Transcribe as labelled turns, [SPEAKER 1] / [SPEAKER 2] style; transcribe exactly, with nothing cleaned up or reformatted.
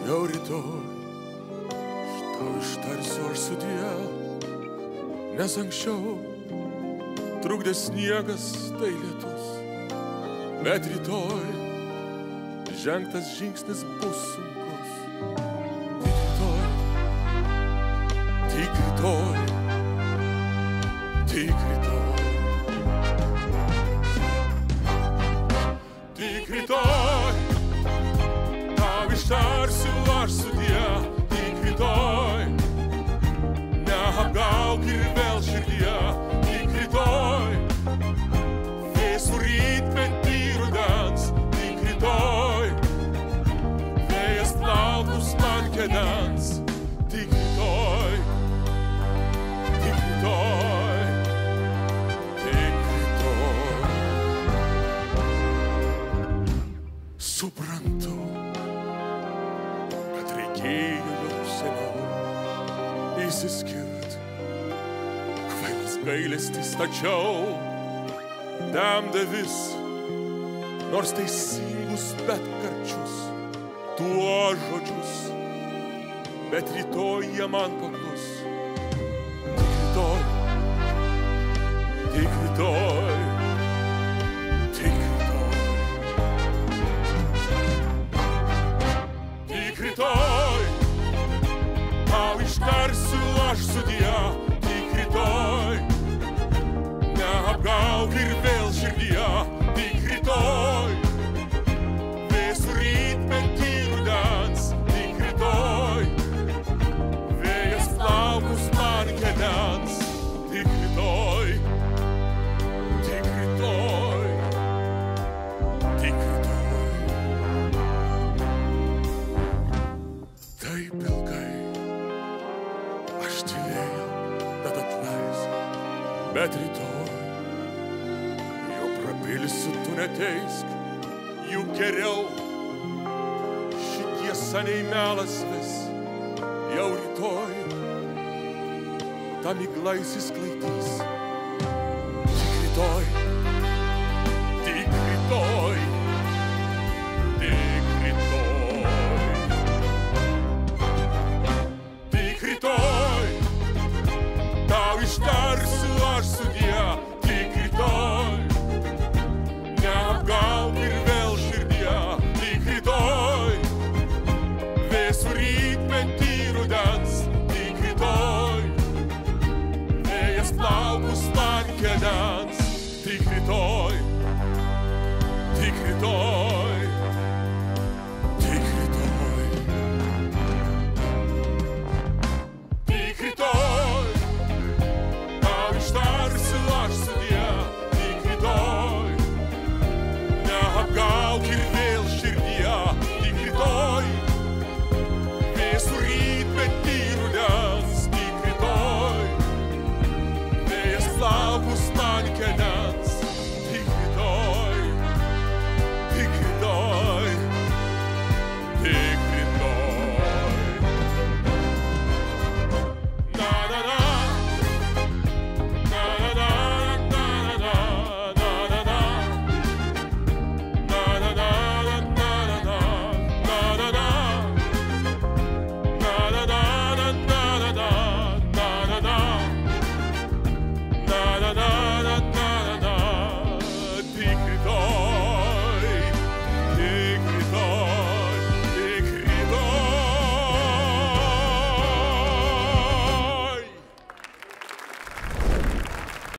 [SPEAKER 1] jau rytoj tau ištarsiu aš sudie, nes anksčiau trukdė sniegas tai lietus, bet rytoj žengtas žingsnis bus sunkus. Tik rytoj, tik rytoj, tik rytoj, tik rytoj, tau ištarsiu aš sudie, tik rytoj, neapgauk ir vėl širdie, tik rytoj, vėsų rytmetį rudens, tik rytoj, vėjas plaukus man kedens, tik rytoj, tik rytoj, tik rytoj. Suprantu, kad reikėjo jau seniau įsiskirt, kvailas gailestis tačiau temdė vis, nors teisingus, bet karčius tuos žodžius, bet rytoj jie man paklus. Tik rytoj, tik rytoj, tik rytoj, tik rytoj, tau ištarsiu aš sudie, tik rytoj, neapgauk ir vėl širdie, tik rytoj, vėsų rytmetį rudens, tik rytoj, vėjas plaukus man kedens, tik rytoj, tik rytoj, tik rytoj. Taip ilgai aš tylėjau, bet atleisk, bet rytoj jau prabilsiu, tu neteisk, juk geriau šitie seniai melas vis, jau rytoj ta migla įsisklaidys. Tik rytoj, tik rytoj, tik rytoj, tik rytoj, tau ištarsiu aš sudie, tik rytoj, neapgauk ir vėl širdie, tik rytoj, vėsų rytmetį rudens, tik rytoj, plaukus man kedens, tik rytoj.